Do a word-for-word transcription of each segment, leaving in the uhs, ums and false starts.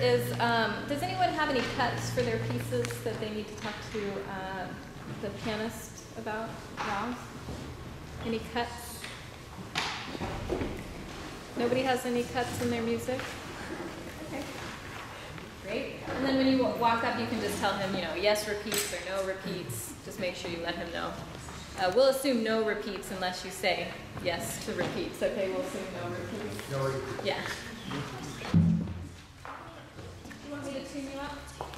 is, um, does anyone have any cuts for their pieces that they need to talk to uh, the pianist about? Ralph? Any cuts? Nobody has any cuts in their music? Okay. Great. And then when you walk up, you can just tell him, you know, yes repeats or no repeats. Just make sure you let him know. Uh, we'll assume no repeats unless you say yes to repeats. Okay, we'll assume no repeats. No repeats. Yeah. You want me to tune you up?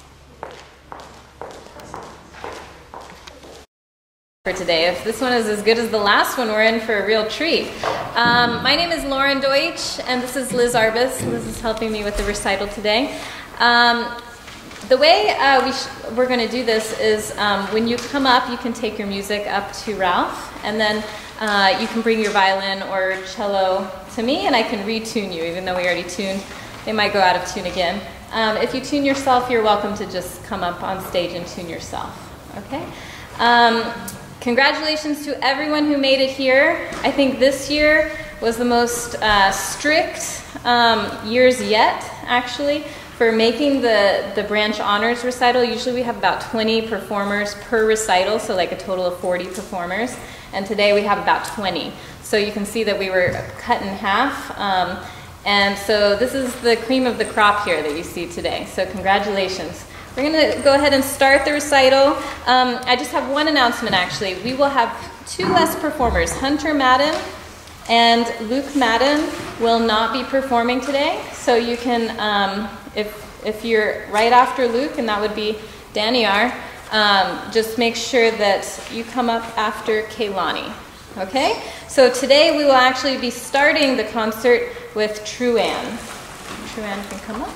For today. If this one is as good as the last one, we're in for a real treat. Um, my name is Lauren Deutsch, and this is Liz Arbus. Liz is helping me with the recital today. Um, the way uh, we sh we're going to do this is um, when you come up, you can take your music up to Ralph, and then uh, you can bring your violin or cello to me, and I can retune you, even though we already tuned. They might go out of tune again. Um, if you tune yourself, you're welcome to just come up on stage and tune yourself. Okay? Um, Congratulations to everyone who made it here. I think this year was the most uh, strict um, years yet, actually, for making the, the branch honors recital. Usually we have about twenty performers per recital, so like a total of forty performers. And today we have about twenty. So you can see that we were cut in half. Um, and so this is the cream of the crop here that you see today. So congratulations. We're going to go ahead and start the recital. Um, I just have one announcement, actually. We will have two less performers. Hunter Madden and Luke Madden will not be performing today. So you can, um, if, if you're right after Luke, and that would be Daniar, um, just make sure that you come up after Kaylani. Okay? So today we will actually be starting the concert with True Ann. True Ann can come up.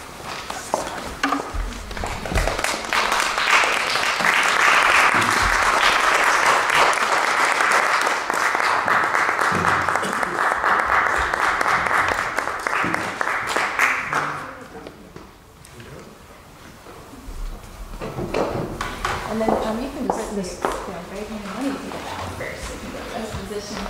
And then um, you can just this, you know, right hand on. You can get that one first. So you can go to this position.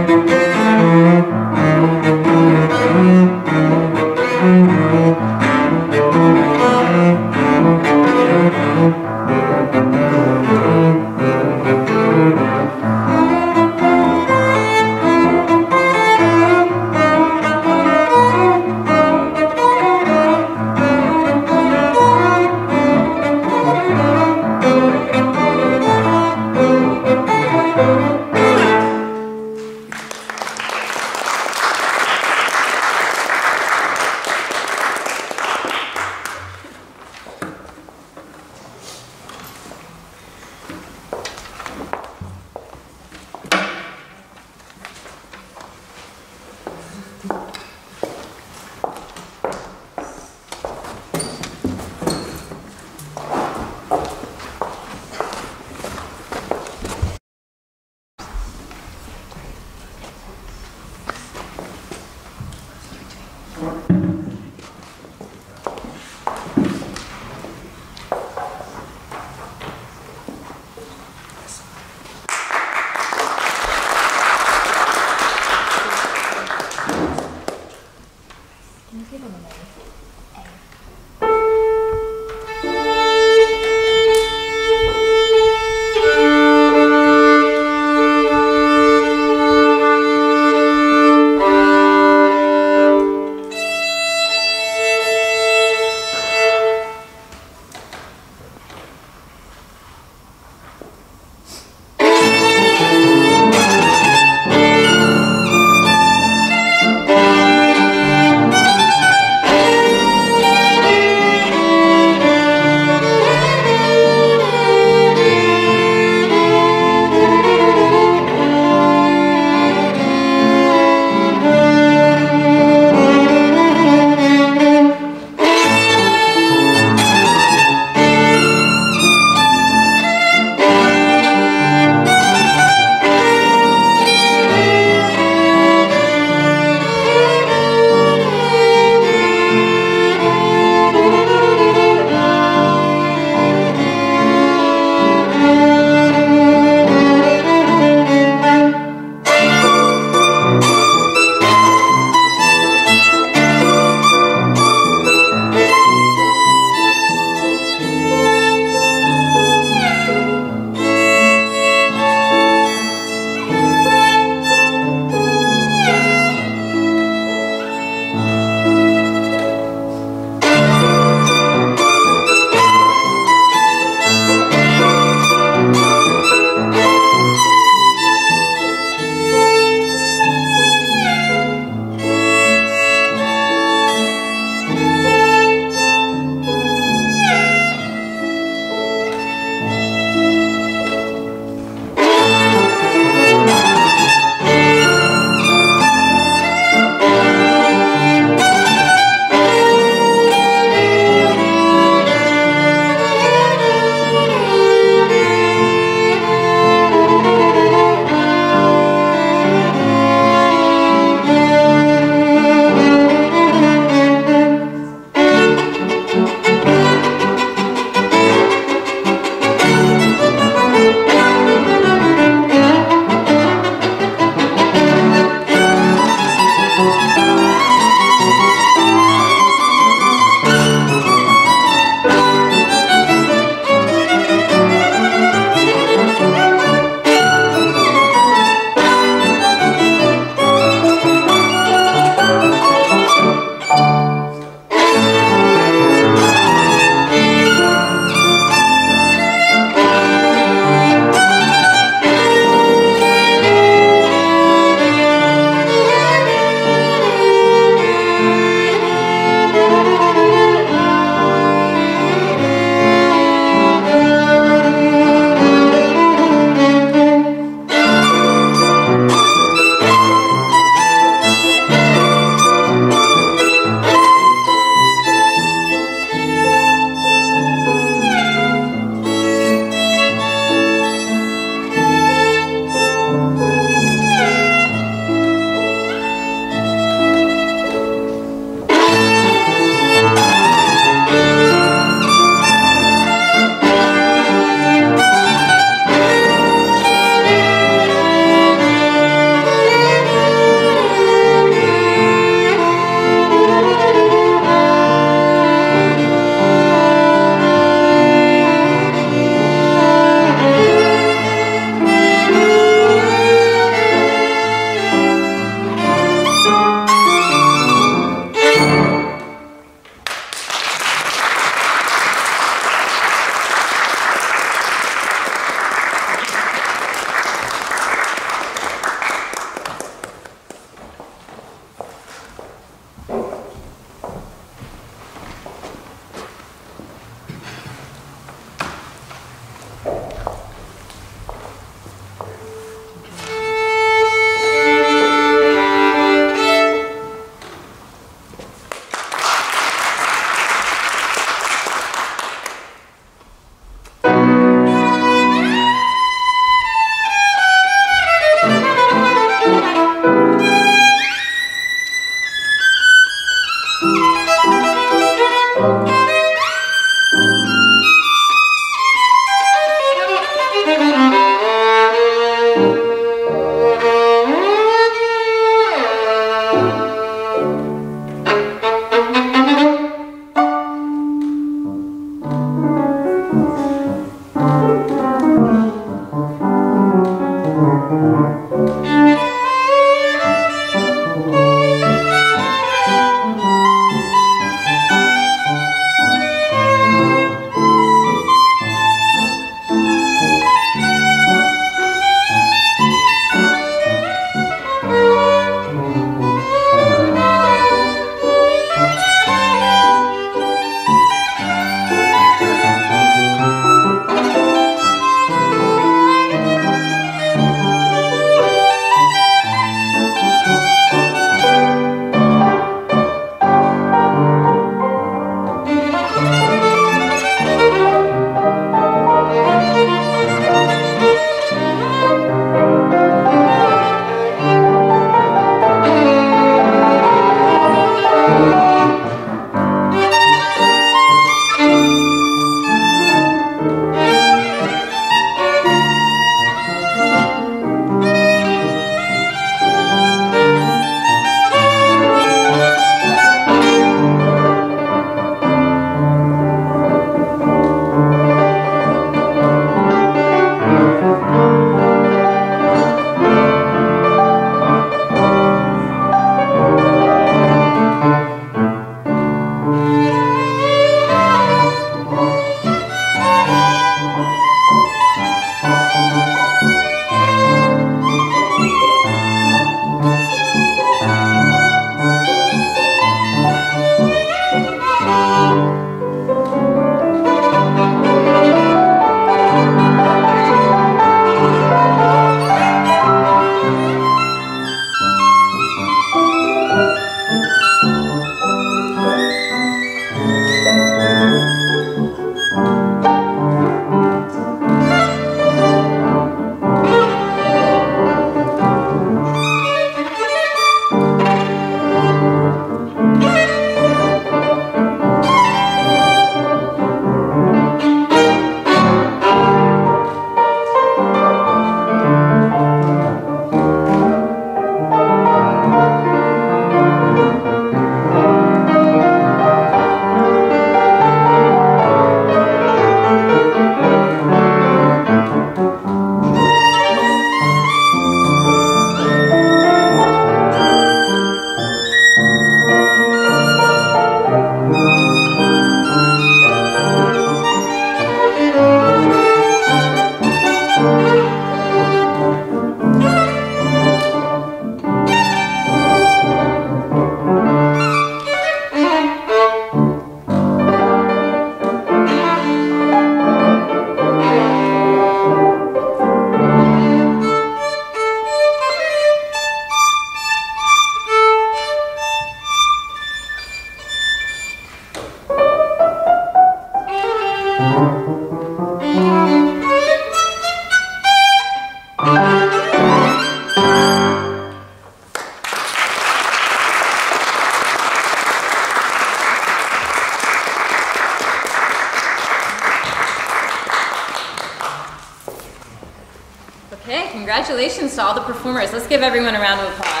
congratulations to all the performers. Let's give everyone a round of applause.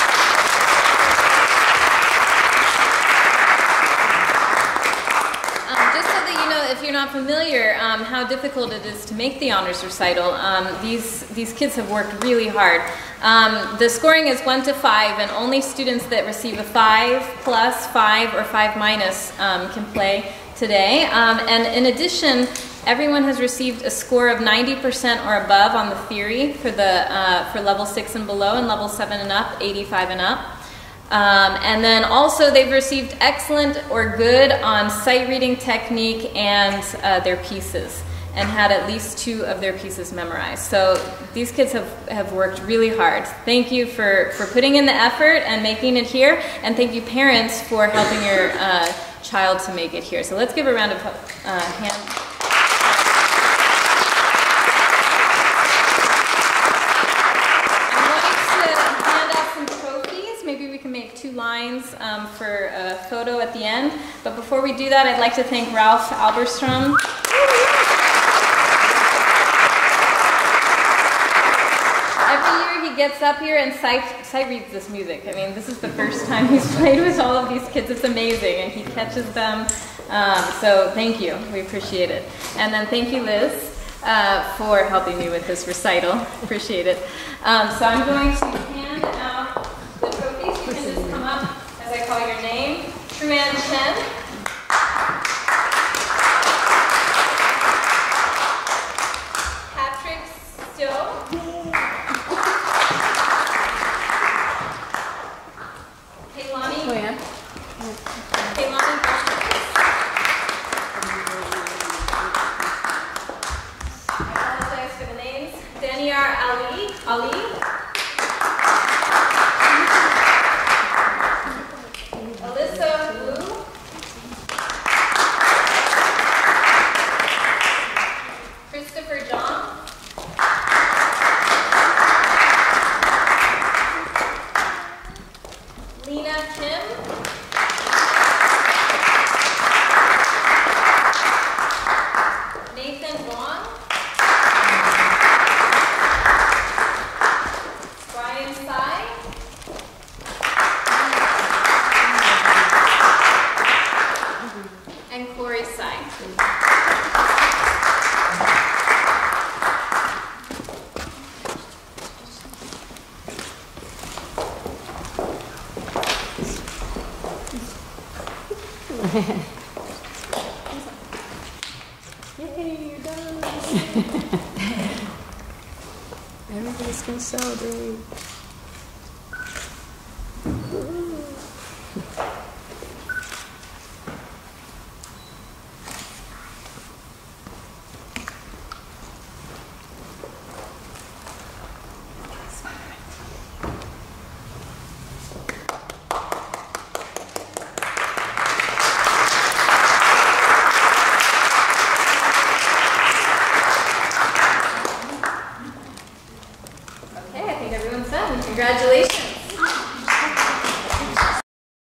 Um, just so that you know, if you're not familiar, um, how difficult it is to make the honors recital, um, these, these kids have worked really hard. Um, the scoring is one to five, and only students that receive a five plus, five, or five minus um, can play today. Um, and in addition, everyone has received a score of ninety percent or above on the theory for, the, uh, for level six and below, and level seven and up, eighty-five and up. Um, and then also they've received excellent or good on sight reading technique and uh, their pieces, and had at least two of their pieces memorized. So these kids have, have worked really hard. Thank you for, for putting in the effort and making it here, and thank you parents for helping your uh, child to make it here. So let's give a round of uh, hand. Maybe we can make two lines um, for a photo at the end. But before we do that, I'd like to thank Ralph Alberstrom. Every year he gets up here and sight, sight reads this music. I mean, this is the first time he's played with all of these kids. It's amazing, and he catches them. Um, so thank you. We appreciate it. And then thank you, Liz, uh, for helping me with this recital. Appreciate it. Um, so I'm going to hand out the trophies. You can just come up as I call your name. Truan Chen. Patrick Stowe. Kaylani. Kaylani. I apologize for the names. Daniar Ali. Ali. Yay, you're done. Everybody's gonna celebrate. Woo.